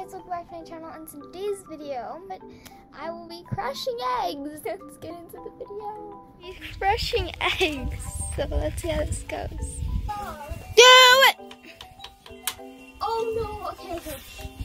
guys, welcome back to my channel. On today's video, I will be crushing eggs. Let's get into the video. He's crushing eggs, so let's see how this goes. Do it! Oh no, okay.